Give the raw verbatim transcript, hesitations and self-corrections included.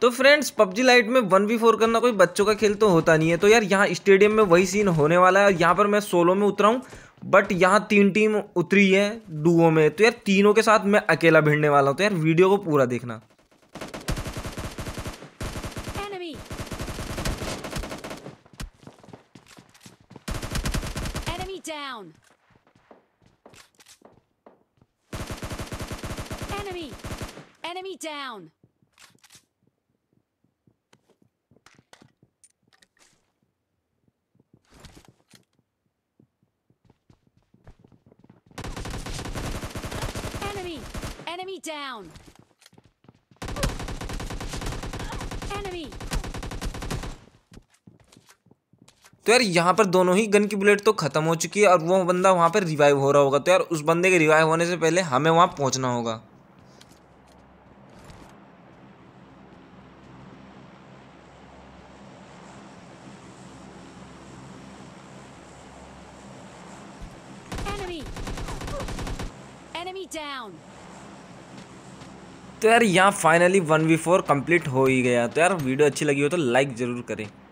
तो friends PUBG Lite में one v four करना कोई बच्चों का खेल तो होता नहीं है। तो यार यहाँ स्टेडियम में वही सीन होने वाला है। यहाँ पर मैं सोलो में उतरा हूँ, बट यहाँ तीन टीम उतरी है डुओ में। तो यार तीनों के साथ मैं अकेला भिड़ने वाला हूँ। तो यार वीडियो को पूरा देखना। Enemy. Enemy down. Enemy. Enemy down. Enemy. Enemy down. Enemy. तो यार यहाँ पर दोनों ही गन की बुलेट तो खत्म हो चुकी है और वो बंदा वहाँ पर रिवाइव हो रहा होगा। तो यार उस बंदे के रिवाइव होने से पहले हमें वहाँ पहुँचना होगा। Enemy. Enemy down. तो यार यहाँ finally one v four complete हो ही गया। तो यार वीडियो अच्छी लगी हो तो लाइक ज़रूर करें।